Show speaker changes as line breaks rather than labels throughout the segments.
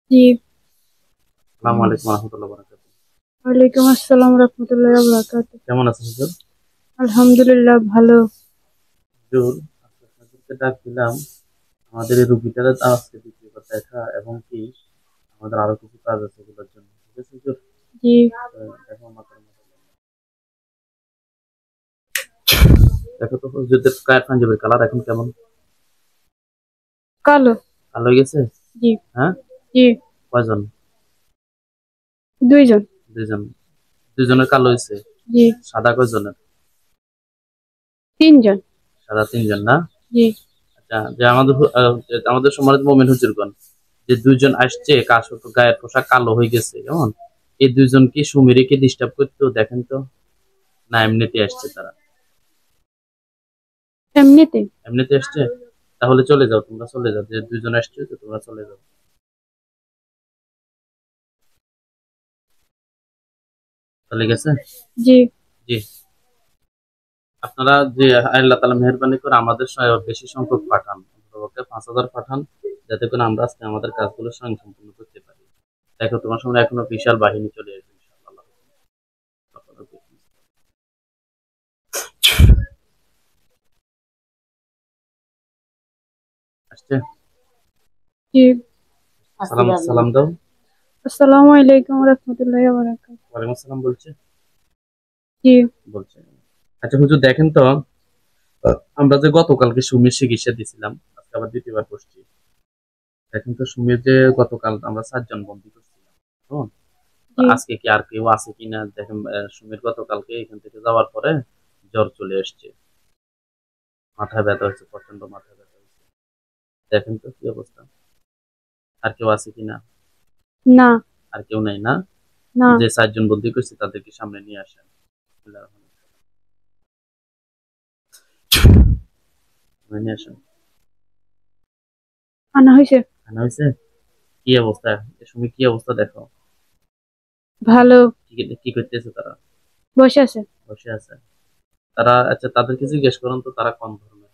জি।
আসসালামু আলাইকুম রহমতুল্লাহ বারাকাতুহু।
ওয়ালাইকুম আসসালাম রহমতুল্লাহি ওয়া বারাকাতুহু।
কেমন আছেন হুজুর?
আলহামদুলিল্লাহ ভালো।
হুজুর, হুজুরকে ডাক দিলাম আমাদের এই রুগীটার আজকে দ্বিতীয়বার দেখা এবং কি আমাদের আরো কিছু কাজ আছে এগুলোর জন্য। ঠিক আছে হুজুর?
জি।
দেখো মাথার মধ্যে দেখো তো হুজুরদের গায়ের পাঞ্জাবির কালার এখন কেমন?
কালো।
কালো হয়ে গেছে?
জি।
হ্যাঁ?
জি।
কয়জন?
দুইজন।
দুইজন। দুইজনের কালো হয়েছে।
জি।
সাদা কয়জনের?
তিনজন।
সাদা তিনজন না?
জি।
আচ্ছা, যে আমাদের সম্মানিত মোমেন হুজুরগণ যে দুইজন আসছে গায়ের পোশাক কালো হয়ে গেছে কেমন, এই দুইজন কি সুমিরিকে ডিস্টার্ব করতো দেখেন তো, না এমনিতে আসছে তারা?
এমনিতে।
এমনিতে আসছে? তাহলে চলে যাও, তোমরা চলে যাও, যে দুইজন আসছে তো তোমরা চলে যাও। চলে গেছে?
জি।
জি। আপনারা যে আল্লাহ তাআলা মেহেরবানি করে আমাদের বেশি সংখ্যক পাঠান, অন্ততপক্ষে 5,000 পাঠান, যাতে করে আমরা আজকে আমাদের কাজগুলো স্বয়ং সম্পূর্ণ করতে পারি। দেখো তোমার সামনে এখনো বিশাল বাহিনী চলে আসবে ইনশাআল্লাহ। আসছে?
জি।
সালাম সালাম দাও।
আসসালামু আলাইকুম রহমতুল্লাহি ওয়া বারাকাতুহু।
ওয়ালাইকুম আসসালাম বলছে।
জি।
বলছে। আচ্ছা হুজুর দেখেন তো, আমরা যে গতকালকে সুমির চিকিৎসা দিছিলাম, আজকে আবার দ্বিতীয়বার বসছি। দেখেন তো সুমির যে গতকাল আমরা 4 জন বন্দি করছিলাম, হ্যাঁ? তো
জি।
আজকে কি আর কেউ আছে কিনা দেখেন। সুমির গতকালকে এখান থেকে যাওয়ার পরে জ্বর চলে এসছে, মাথা ব্যথা হচ্ছে, প্রচন্ড মাথা ব্যথা হচ্ছে। দেখেন তো কি অবস্থা, আর কেউ আছে কিনা?
না।
আর কেউ নাই না?
না।
যে 4 জন বন্দি করছি তাদেরকে সামনে নিয়ে আসেন। নিয়ে আসেন।
আনা হয়েছে।
আনা হয়েছে? কি অবস্থা? সুমি কি অবস্থা দেখো।
ভালো।
কি কি করতেছে তারা?
বসে আছে।
বসে আছে তারা? আচ্ছা তাদেরকে জিজ্ঞেস করুন তো তারা কোন ধর্মের?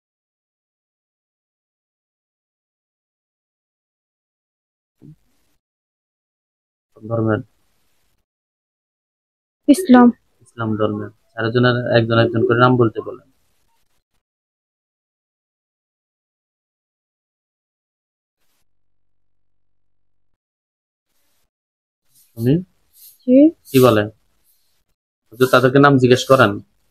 কোন ধর্মের?
ইসলাম।
ইসলাম ধর্মের। চারজনের একজন একজন করে নাম বলতে বলেন। শুনি
জি।
কি বলেন। হুজুর তাদেরকে নাম জিজ্ঞেস করেন,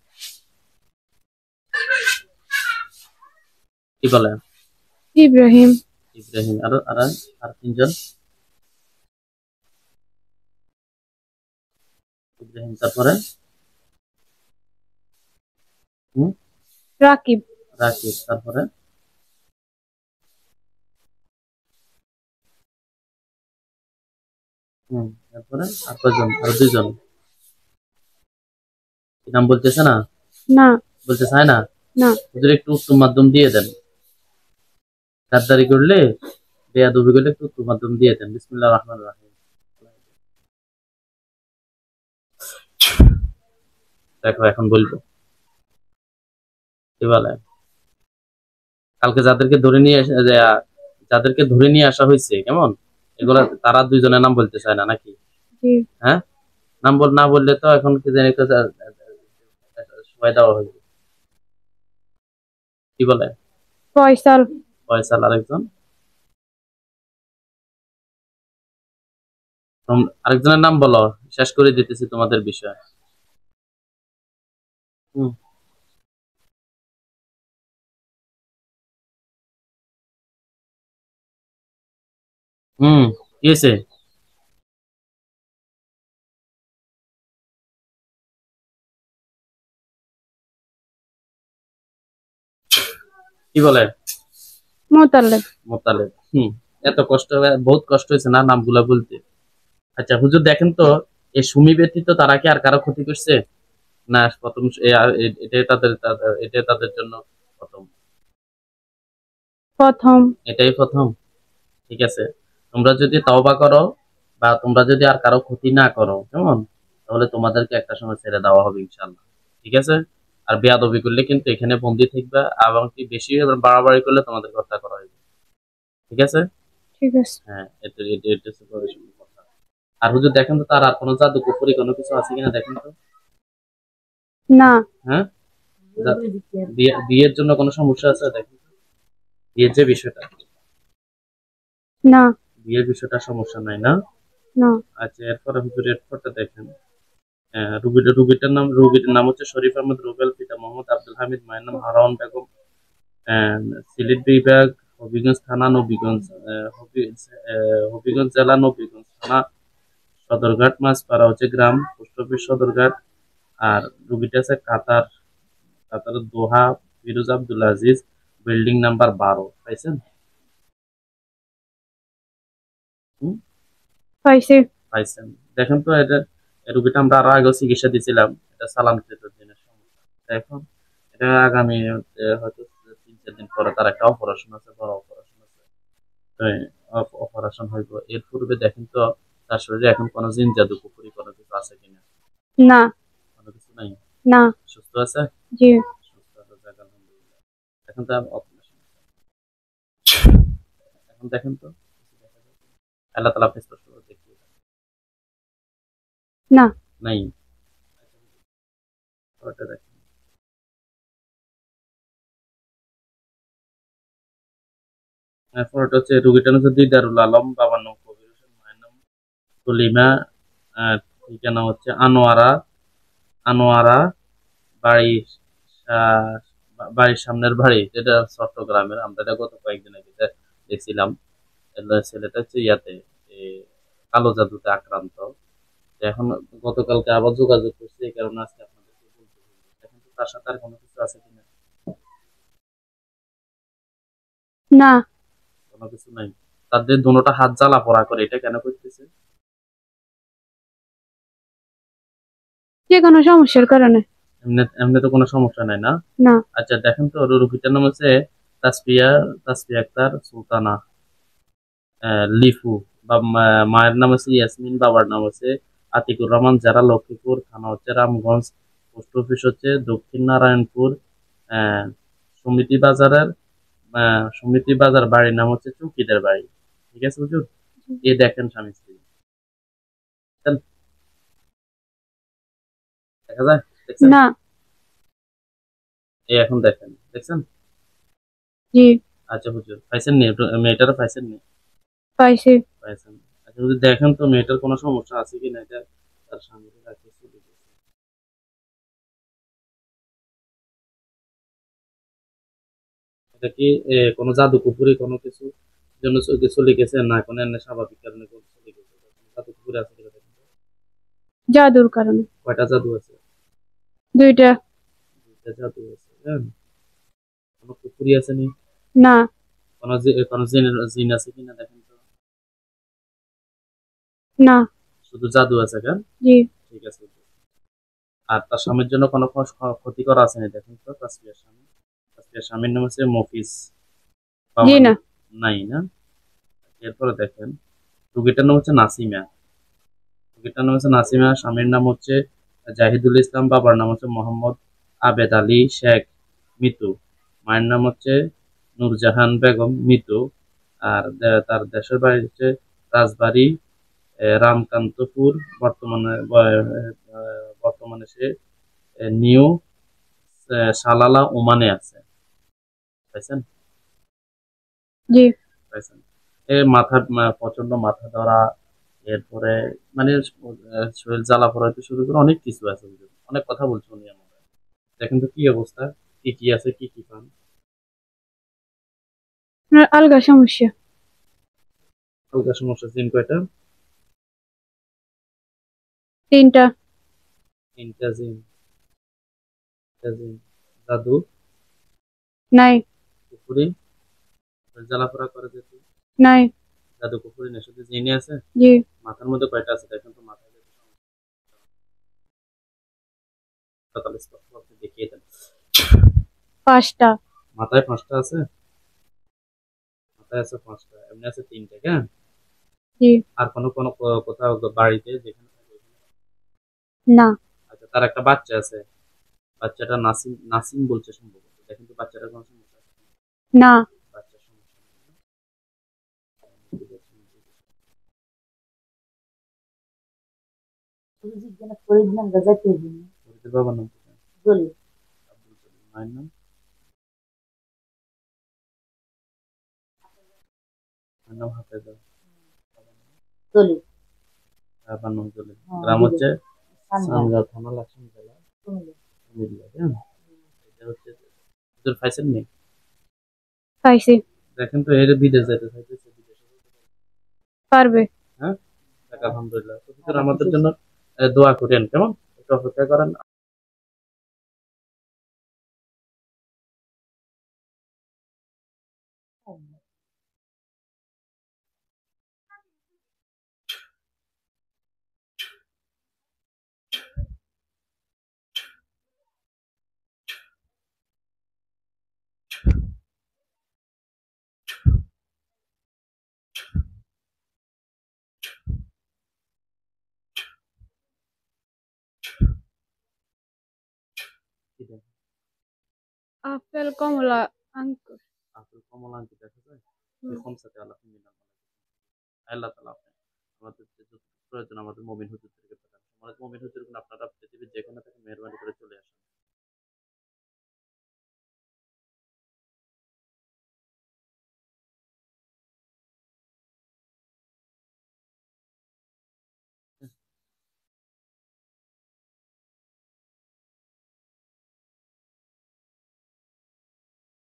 কি বলেন?
ইব্রাহিম।
ইব্রাহিম। আর আর আর তিনজন? ইব্রাহিম, তারপরে? হুম,
রাকিব।
রাকিব, তারপরে? হুম, তারপরে আর কয়জন? আর দুইজন কি নাম বলতেছে না?
না।
বলতে চায় না?
না।
হুজুর একটু উত্তম মাধ্যম দিয়ে দেন। গাদ্দারি করলে, বেয়াদবি করলে একটু উত্তম মাধ্যম দিয়ে দেন। বিসমিল্লাহির রহমানির রহিম। দেখো এখন বলবো কি বলে। কালকে যাদেরকে ধরে নিয়ে আসা হয়েছে কেমন, এগুলা তারা দুইজনের নাম বলতে চায় না নাকি?
জি।
হ্যাঁ, নাম না বললে তো এখন কি জানি তো সময় দেওয়া হয়েছে। কি বলে?
ফয়সাল।
ফয়সাল, আরেকজন? আরেকজনের নাম বলো, শেষ করে দিতেছি তোমাদের বিষয়। হুম। হুম, কি হয়েছে? কি বলে?
মোতালেব।
মোতালেব। হুম। এত কষ্ট, বহুত কষ্ট হয়েছে না নামগুলা বলতে? আচ্ছা হুজুর দেখেন তো, এই সুমি ব্যতীত তারা কি আর কারো ক্ষতি করছে? না প্রথম এটাই তাদের জন্য প্রথম?
প্রথম।
এটাই প্রথম? ঠিক আছে। তোমরা যদি তওবা করো বা তোমরা যদি আর কারো ক্ষতি না করো কেমন, তাহলে তোমাদেরকে একটা সময় ছেড়ে দেওয়া হবে ইনশাল্লাহ। ঠিক আছে? আর বেয়াদবি করলে কিন্তু এখানে বন্দি থাকবে, এবং কি বেশি বাড়াবাড়ি করলে তোমাদের হত্যা করা হবে। ঠিক আছে?
ঠিক আছে।
হ্যাঁ, এটা হচ্ছে গবেষণার কথা। আর হুজুর দেখেন তো তার আর কোনো জাদু কুফরি কোনো কিছু আছে কিনা দেখেন তো।
না।
হ্যাঁ, বিয়ের জন্য কোনো সমস্যা আছে দেখেন তো। বিয়ের যে বিষয়টা,
না।
বিয়ের বিষয়টা সমস্যা নাই না।
না।
আচ্ছা, এরপরে হুজুর এরপরটা দেখেন। রুগীর নাম হচ্ছে শরীফ আহমদ রুবেল, পিতা মোহাম্মদ আব্দুল হামিদ, মায়ের নাম হারাওয়ান বেগম। সিলেট বিভাগ, হবিগঞ্জ থানা, নবীগঞ্জ, হবিগঞ্জ জেলা, নবীগঞ্জ থানা, সদরঘাট মাছপাড়া হচ্ছে গ্রাম, পোস্ট অফিস সদরঘাট। আর রুগীটা আছে কাতারের Doha, Firoz Abdul Aziz, building number 12, পাইছেন? হুম,
পাইছে।
পাইছেন। দেখেন তো এটা, এই রুগীটা আমরা আরো আগেও চিকিৎসা দিয়েছিলাম, এটা সালামকৃত দিনের সমস্যা। এখন এটা আগামী হয়তো 3-4 দিন পরে তার একটা অপারেশন আছে, বড় অপারেশন আছে। অপারেশন হইব। এর পূর্বে দেখেন তো তার শরীরে এখন কোনো জিন জাদু কুফরি কোনো কিছু আছে কিনা।
না।
কোনো কিছু নাই,
না।
সুস্থ আছে।
জি।
সুস্থ আছে, যাক আলহামদুলিল্লাহ। এখন তো অপারেশন, এখন দেখেন তো আল্লাহ তালা আপনি স্পষ্ট করে দেখিয়ে দেন।
না।
নাই। ওটা দেখেন। এরপর ওটা হচ্ছে রুগীটার হচ্ছে দিদারুল আলম, বাবার নাম কবির হোসেন, মায়ের নাম সলিমা। ঠিকানা হচ্ছে আনোয়ারা, আনোয়ারা বাড়ি, আহ, বাড়ির সামনের বাড়ি, যেটা চট্টগ্রামের। আমরা এটা গত কয়েকদিন আগে দেখছিলাম। ছেলেটা হচ্ছে ইয়াতে এ, কালো জাদুতে আক্রান্ত। এখন গতকালকে আবার যোগাযোগ করছি, এই কারণে আজকে আপনাদেরকে বলতে বলবো। এখন তো তার সাথে আর কোনো কিছু আছে কিনা।
না।
কোনো কিছু নাই। তাদের দুটোটা হাত জ্বালা পোড়া করে, এটা কেন করতেছে?
যে কোনো সমস্যার কারণে।
এমনি এমনি তো কোনো সমস্যা নাই না।
না।
আচ্ছা দেখেন তো, রুগীটার নাম হচ্ছে তাসপিয়া, তাসপিয়া আক্তার সুলতানা, লিফু। মায়ের নাম হচ্ছে ইয়াসমিন, বাবার নাম হচ্ছে আতিকুর রহমান, যারা লক্ষ্মীপুর, থানা হচ্ছে রামগঞ্জ, পোস্ট অফিস হচ্ছে দক্ষিণ নারায়ণপুর, আহ, সমিতি বাজারের, সমিতি বাজার, বাড়ির নাম হচ্ছে চৌকিদার বাড়ি। ঠিক আছে হুজুর, এ দেখেন স্বামী স্ত্রী, বুঝছেন? দেখা যায়, দেখছেন?
না।
এই এখন দেখেন, দেখছেন?
জি।
আচ্ছা হুজুর, পাইছেন নি মেয়েটারও পাইছেন নি?
পাইছে।
পাইছেন। আচ্ছা হুজুর দেখেন তো মেয়েটার কোনো সমস্যা আছে কিনা, এটা তার স্বামীকে রাখে চলে গেছে। এটা কি কোনো জাদু কুপুরি কোনো কিছু জন্য চলে গেছে, না কোনো এমনি স্বাভাবিক কারণে কোনো চলে গেছে? কোনো জাদু কুপুরি আছে কিনা দেখেন তো।
জাদুর কারণে।
কয়টা জাদু আছে?
দুইটা।
দুইটা জাদু আছে, হ্যাঁ। কোনো কুপুরি আছে নি?
না।
কোনো জিন আছে কিনা দেখেন তো।
না।
শুধু জাদু আছে, কেন?
জি।
ঠিক আছে। আর তার স্বামীর জন্য কোনো ক্ষতিকর আছে নি দেখেন তো। তাসফিয়ার স্বামী, তাসফিয়ার স্বামীর নাম হচ্ছে মফিজ,
জি
বাবার
না।
নাই না। এরপরে দেখেন রুগীটার নাম হচ্ছে নাসিমা, রুগীটার নাম হচ্ছে নাসিমা, স্বামীর নাম হচ্ছে জাহিদুল ইসলাম, বাবার নাম হচ্ছে মোহাম্মদ আবেদ আলী শেখ মিতু, মায়ের নাম হচ্ছে নূরজাহান বেগম মিতু। আর তার দেশের বাড়ি হচ্ছে রাজবাড়ী, রামকান্তপুর। বর্তমানে সে নিউ সালালা ওমানে আছে। পাইছেন?
জি।
পাইছেন। মাথা, প্রচন্ড মাথা ধরা, এরপরে মানে শরীর জ্বালা পড়া হইতে শুরু করে অনেক কিছু আছে বুঝলেন। অনেক কথা বলছে উনি আমাদের। দেখেন তো কি অবস্থা, কি কি আছে, কি কি পান।
আপনার আলগা সমস্যা।
হালকা সমস্যা দিন কয়টা?
তিনটা।
তিনটা জিন, তিনটা জিন। জাদু
নাই।
কুফুরি, শরীর জ্বালা পড়া করে যেতে।
নাই।
জাদু কুফুরি না, শুধু জিনে আছে।
জি।
মাথার মধ্যে কয়টা আছে দেখেন তো, মাথায় যদি সমস্যা হয়, তাহলে স্পষ্ট আপনি দেখিয়ে দেন।
পাঁচটা।
মাথায় 5টা আছে, মাথায় আছে 5টা, এমনি আছে 3টে, হ্যাঁ।
জি।
আর কোনো কোনো কোথাও বাড়িতে যেখানে থাকে ওখানে?
না।
আচ্ছা, তার একটা বাচ্চা আছে, বাচ্চাটা নাসিম, নাসিম বলছে সম্ভবত। দেখেন তো বাচ্চাটার কোনো সমস্যা আছে কিনা?
না।
বাচ্চার সমস্যা নেই না? ফরিদের বাবার নাম কি? আব্দুল জলিল। মায়ের নাম? মায়ের নাম হাফেজা। বাবার নাম জলিল। গ্রাম হচ্ছে সানগাঁ, থানা লাকসাম জেলা, কুমিল্লা। হ্যাঁ, এটা হচ্ছে হুজুর পাইছেন নি?
পাইছি।
দেখেন তো এর বিদেশ যেতে চাইতেছে, বিদেশে যেতে পারবে?
পারবে।
হ্যাঁ, যাক আলহামদুলিল্লাহ। তো হুজুর আমাদের জন্য দোয়া করেন, কেমন? একটু অপেক্ষা করেন। কি দেন?
আপেল, কমলা, আঙ্কুর।
আপেল, কমলা, আঙ্গুর দেখা যায়? এরকম সাথে আল্লাহ মিলান। আল্লাহ তাআলা আপনি আমাদের যে যতটুকু প্রয়োজন আমাদের মুমিন হুজুরদেরকে প্রদান করেন। আমাদের মুমিন হুজুরগুলো আপনারা পৃথিবীর যেখানে থেকে মেহেরবানি করে চলে আসেন।